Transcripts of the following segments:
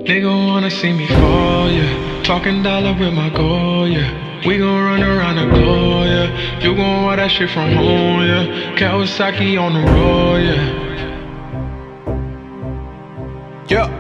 Nigga wanna see me fall, yeah. Talking dollar with my goal, yeah. We gon' run around the globe, yeah. You gon' want that shit from home, yeah. Kawasaki on the road, yeah. Yeah.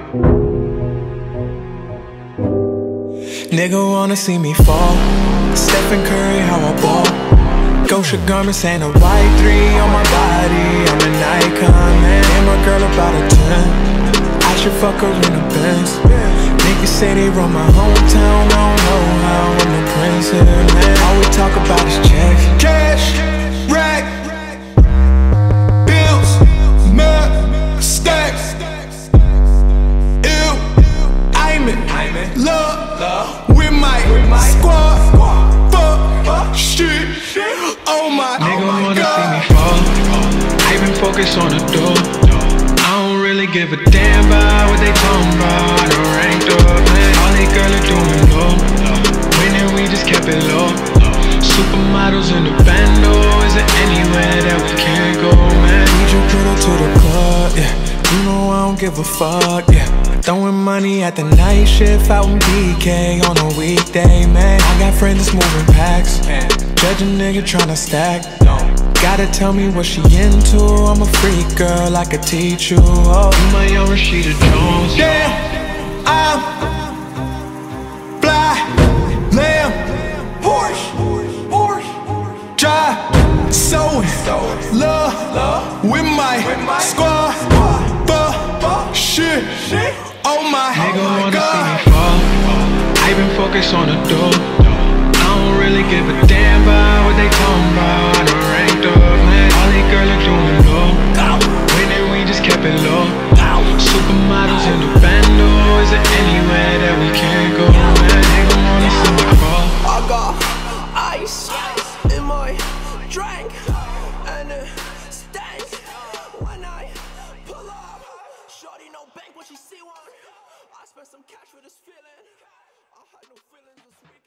Nigga wanna see me fall. Stephen Curry, how I ball. Gosha garments and a white 3 on my body. I'm an icon, man. And my girl about a 10. I should fuck her in a Benz. Niggas say they run my hometown. I don't know how. I'm the prince here, man. All we talk about is checks. Cash, rack, bills, map, stacks. Ew, I'm in love with my squad. Fuck, shit, oh my god. Nigga wanna see me fall. I been focused on the door. Really give a damn about what they talking about. I done ranked up, man. All they girls are doing low. Winning, we just kept it low. Supermodels in the bando. Is there anywhere that we can't go, man? Need you put up to the club, yeah. You know I don't give a fuck, yeah. Throwing money at the night shift out in BK on a weekday, man. I got friends that's moving packs. Judge a nigga tryna stack. Gotta tell me what she into. I'm a freak girl, I could teach you. Oh, you my young Rashida Jones. Damn, I'm fly, lamb, Porsche, drive, sewing, love with my squad. Fuck, shit, oh my god. Nigga wanna see me fall. I been focused on the door. I don't really give a damn about what they talking about. I done ranked up, man. All they girls are doing low. Winning, we just kept it low. Supermodels in the bando. Is there anywhere that we can't go, man? Nigga wanna see me fall. I got ice in my drink, and it stank when I pull up. Shorty no bank when she see one. I spent some cash for this feeling. I had no feelings this week.